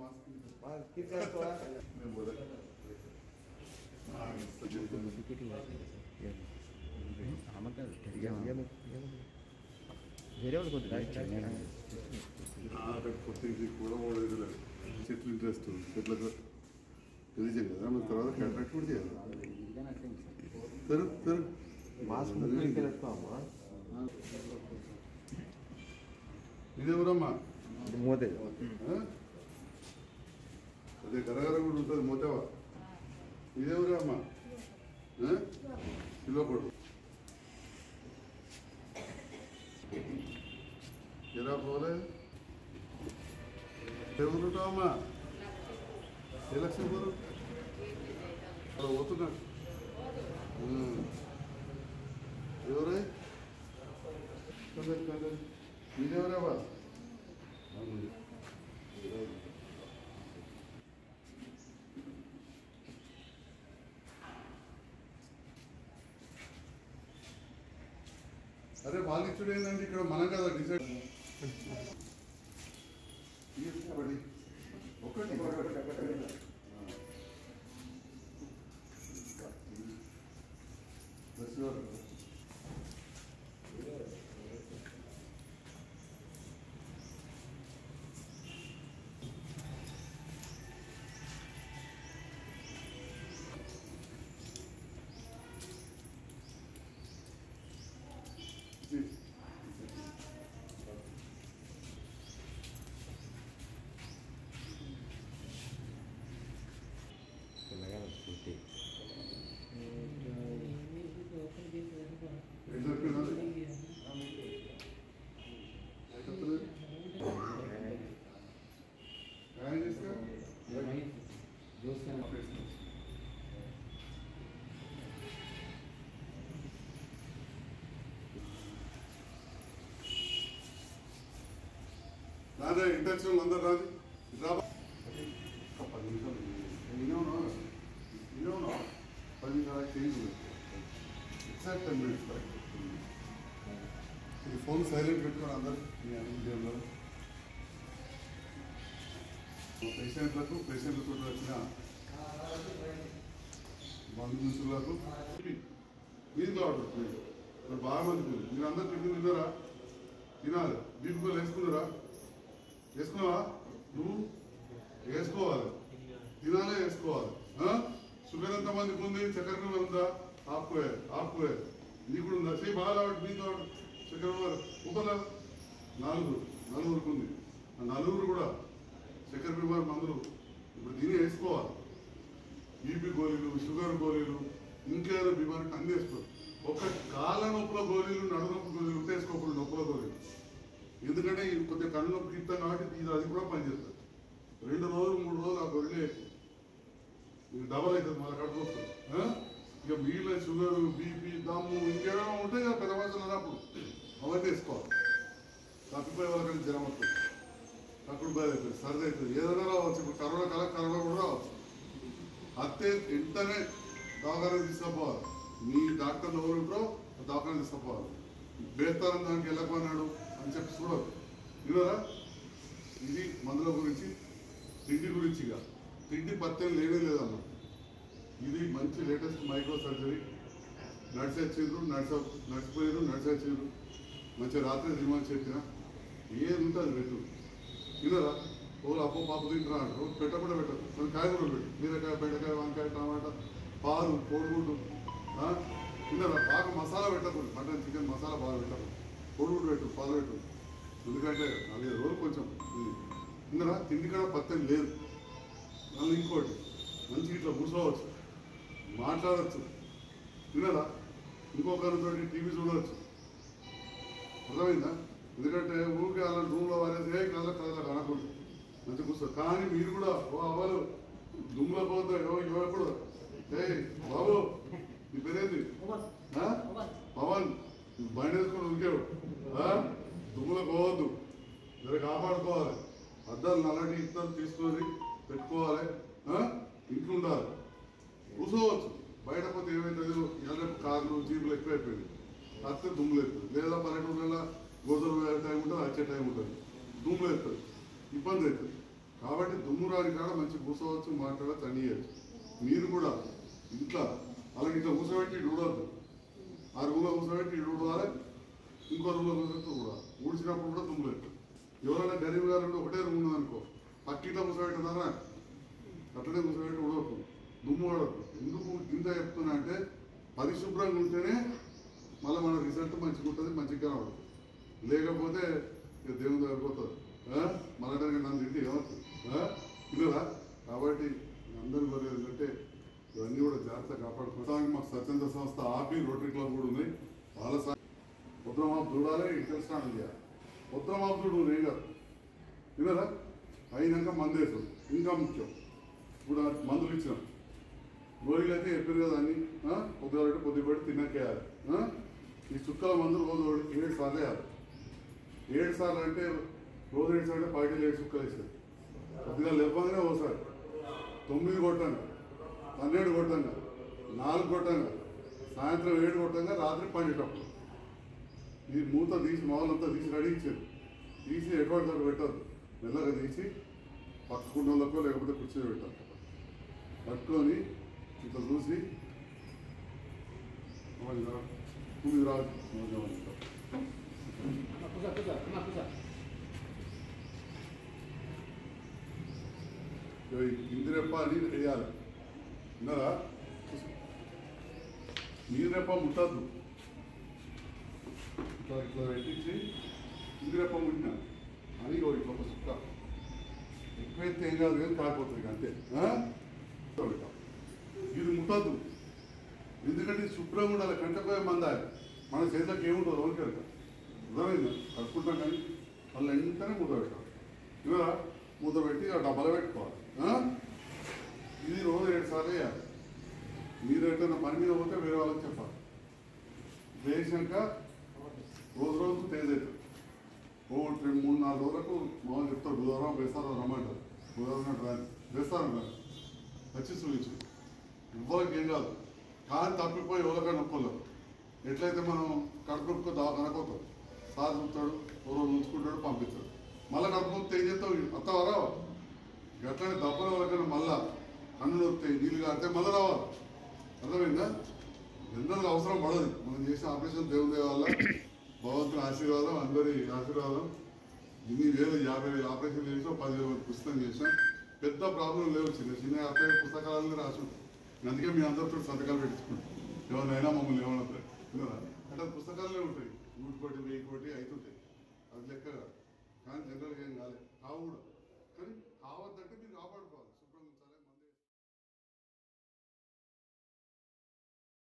వేరే వాళ్ళు కొద్దిగా చెట్లు ఇంట్రెస్ట్ చెట్లకు తెలియజేయాలి కదా మన తర్వాత కాంట్రాక్ట్ కూడా చేయాలి ఇదేవరమ్మా మోతే అదే గరగర కూడా ఉంటుంది మోతేవా ఇదేవరమ్మా కిలోపడు ఎలా పోలే ఎవరుంటావమ్మా ఏ లక్ష్యం పోరు అలా పోతున్నాడు ఎవరే మీరెవరేవా అరే వాళ్ళు ఇచ్చుడు ఏంటంటే ఇక్కడ మనం కదా డిసైడ్ ఒకటి రాదే ఇంటర్నేషనల్ అందరు రాదు రాబా 10 నిమిషాలు ఇదేమో 10 నిమిషాలు చేంజ్ ఎగ్జాక్ట్ 10 మినిట్స్ కరెక్ట్ ఈ ఫోన్ సైలెంట్ పెట్టుకోండి అందరు మీ అన్ని పేషెంట్లతో వచ్చిన బంధుమిత్రులకు మీతో ఆర్డర్ బాగా మంది మీరు అందరు టిఫిన్ తిన్నారా తినాలి బీపీలో వేసుకున్నారా వేసుకున్నావా నువ్వు వేసుకోవాలి తినాలే వేసుకోవాలి షుగర్ ఎంతమందికి ఉంది చక్కెర ఉందా ఆపుకోవాలి నీకు కూడా ఉందా సే బాగా మీతో చక్కెర ఉపల నలుగురికి ఉంది నలుగురు కూడా చక్కెర బీమారు మందులు ఇప్పుడు దీన్ని వేసుకోవాలి బీపీ గోళీలు షుగర్ గోళీలు ఇంకేదో బీమారికి అన్ని వేసుకోవాలి ఒక కాళ్ళ నొప్పుల గోళీలు నడునొప్పి గోళీలు ఉంటే వేసుకోకూడదు నొప్పుల గోళీలు ఎందుకంటే కొద్దిగా కన్ను నొప్పి ఇస్తాం కాబట్టి ఇది అది కూడా పనిచేస్తుంది 2 రోజులు 3 రోజులు ఆ గొర్రె మీకు డబల్ అవుతుంది మళ్ళీ కడుపు వస్తుంది ఇక మిగిలిన షుగర్ బీపీ దమ్ము ఇంకేమైనా ఉంటాయి కదా పెద్ద వయసులో అప్పుడు అవన్నీ వేసుకోవాలి తప్పిపోయే వాళ్ళకంటే జ్వరం వస్తుంది తప్పుడు బాధ అవుతుంది సర్ది అవుతుంది ఏదైనా రావచ్చు ఇప్పుడు కరోనా కూడా రావచ్చు అత్తే వెంటనే దవాఖాన తీసుకుపోవాలి మీ డాక్టర్లు ఎవరు ఉంటారో దవాఖాన తీసుకుపోవాలి బేస్తారం దానికి వెళ్ళకపోయినాడు అని చెప్పి చూడదు వినరా ఇది మందుల గురించి తిండి గురించి ఇక తిండి పత్యం లేనే లేదమ్మా ఇది మంచి లేటెస్ట్ మైక్రో సర్జరీ నడిచిపోయారు నడిచొచ్చారు మంచిగా రాత్రి సినిమా చెప్పిన ఏది ఉంటుంది పెట్టు వినరా ఓళ్ళు అప్పో పాప తింటున్నా అంటారు పెట్టకుండా పెట్టరు కొన్ని కాయగూరలు పెట్టు బీరకాయ బెండకాయ వంకాయ టమాటా పాలు కోడిగుడ్డు వినరా బాగా మసాలా పెట్టకూడదు మటన్ చికెన్ మసాలా బాగా పెట్టకూడదు కోడిగుడ్డు పెట్టు పాలు పెట్టు ఎందుకంటే 4 రోజులు కొంచెం వినరా తిండి కూడా పత్యం లేదు మళ్ళీ ఇంకోటి మంచిగా ఇట్లా కూర్చోవచ్చు మాట్లాడచ్చు వినరా ఇంకొకరితో టీవీ చూడవచ్చు అర్థమైందా ఎందుకంటే ఊరికే అలా రూమ్లో వారేసి కళ్ళ కనకూడదు మంచిగా కూర్చోదు కానీ మీరు కూడా అవ్వలు దుమ్ములో పోతాయి ఎప్పుడు బాబు నీ పేరేంది పవన్ బండి వేసుకొని ఉరికాడు దుమ్ములో పోవద్దు మీరు కాపాడుకోవాలి అద్దాలు నల్లటి ఇత్తలు తీసుకొని పెట్టుకోవాలి ఇంట్లో ఉండాలి కూర్చోవచ్చు బయట పోతే ఏమైతుంది ఎల్లపు కార్లు జీపులు ఎక్కువైపోయింది అత్తే దుమ్ములు ఎత్తుంది లేదా పల్లెటూళ్ళలో గోధుమ టైం ఉంటుంది వచ్చే టైం ఉంటుంది దుమ్ములు ఎత్తుంది ఇబ్బంది అవుతుంది కాబట్టి దుమ్ము రాని కాడ మంచి కూర్చోవచ్చు, మాట్లాడచ్చు, అన్ని చేయొచ్చు. మీరు కూడా ఇంట్లో అలాగే ఇట్లా కూర్చోబెట్టి ఇటు ఊడవద్దు. ఆ రూమ్లో కూర్చోబెట్టి ఇటు ఊడవాలి, ఇంకో రూమ్లో కూర్చోబెట్టి ఊడాలి. ఊడ్చినప్పుడు కూడా దుమ్ము లేదు. ఎవరైనా గరీబ్ గారు ఉంటే ఒకటే రూమ్ ఉన్నదనుకో, పక్కిట్లో కూర్చోబెట్టినారా అట్లనే కూర్చోబెట్టి ఊడవద్దు, దుమ్ము ఊడవద్దు. ఎందుకు ఇంత చెప్తున్నా అంటే పరిశుభ్రంగా ఉంటేనే మళ్ళీ మన రిజల్ట్ మంచిగా ఉంటుంది, మంచిగా కనబడుతుంది. లేకపోతే దేవుని దగ్గర పోతుంది. మళ్ళీ నన్ను తింటే ఏమవుతుంది ఇల్లురా. కాబట్టి అందరూ కోరేది ఏంటంటే ఇవన్నీ కూడా జాగ్రత్తగా కాపాడుకుంటానికి మాకు స్వచ్ఛంద సంస్థ ఆపి రోటరీ క్లబ్ కూడా ఉంది. వాళ్ళ ఉత్తరమాపు చూడాలి, ఇంటర్ స్నానం చేయాలి. ఉత్తరమాపు చూడు ఏం కాదు వినరా. అయినాక మందేసు ఇంకా ముఖ్యం. ఇప్పుడు మందులు ఇచ్చినాం, గోళీలు అయితే చెప్పారు కదా అన్ని పొద్దుగలబెట్టి పొద్దుపెట్టి తిన్నాకేయాలి. ఈ చుక్కల మందులు రోజు 7 సార్లు వేయాలి. 7 సార్లు అంటే రోజు 7 సార్లు 17 చుక్కలు వేస్తారు. కొద్దిగా లేపగానే ఒకసారి 9 కొట్టంగా, 12 కొట్టంగా, 4 కొట్టంగా, సాయంత్రం 7 కొట్టంగా, రాత్రి 12 ఈ మూత తీసి మామూలంతా తీసి రెడీ ఇచ్చారు. తీసి ఎటువంటి దగ్గర పెట్టద్దు, మెల్లగా తీసి పక్క కుండలకో లేకపోతే కుర్చీ పెట్టాలి. పట్టుకొని ఇట్లా చూసి తొమ్మిది రాదు ఇందిరెప్ప అని వేయాలి. విన్నారా? నీరెప్ప ముట్టద్దు. ఇట్లా ఇట్లా పెట్టించి ఇందిరెప్ప ముట్టిన అని ఇట్లా ఒక సుక్క ఎక్కువైతే ఏం కాదు కానీ కాకపోతుంది అంతే. ఇది ముట్టద్దు, ఎందుకంటే శుభ్రంగా ఉండాలి. కంటపోయే మందాలి. మన చేతిలోకి ఏముంటుంది ఓకే అర్థమైందా? కట్టుకుంటాం కానీ వాళ్ళు వెంటనే మూత పెట్టాలి. ఇలా మూత పెట్టి ఆ డబ్బాలో పెట్టుకోవాలి. ఇది రోజు 7 సార్లు వేయాలి. మీరు ఎట్లా పని మీద పోతే వేరే వాళ్ళకి చెప్పాలి. వేసాక రోజు తేజ్ అవుతుంది. 3-4 రోజులకు మామూలు చెప్తారు. బుధవారం బేస్తారం రమ్మంటారు. బుధవారం రాని బేస్తారం రాని వచ్చి చూపించు. ఇవ్వడానికి ఏం కాదు కానీ తప్పిపోయి ఎవరికైనా నొప్పుకోలేరు. ఎట్లయితే మనం కడుపు నొప్పుకో దవాఖానకోతాం, సార్ చూస్తాడు, ఓ రోజు ఉంచుకుంటాడు, పంపిస్తాడు. మళ్ళీ కడుపు నొప్పి ఏం చేస్తావు అత్తవారా. ఎట్లయితే దప్పని ఎవరికైనా మళ్ళా కన్ను నొప్పితే నీళ్ళు కాడితే మళ్ళీ రావాలి. అర్థమైందా? ఎందరికి అవసరం పడదు. మనం చేసిన ఆపరేషన్ దేవుని వల్ల భగవంతుని ఆశీర్వాదం, అందరి ఆశీర్వాదం. ఇన్ని వేలు 50,000 ఆపరేషన్ చేసాం, 10,000 మంది పుస్తకం చేసాం. పెద్ద ప్రాబ్లం లేవు. చిన్న చిన్న 50 పుస్తకాలను రాసి ఉంటాయి. అందుకే మీ అందరితో సంతకాలు పెట్టించుకుంటాం. ఎవరినైనా మమ్మల్ని ఏమన్నా అంటే పుస్తకాలనే ఉంటాయి. 100 కోటి 1000 కోటి అవుతుంటాయి.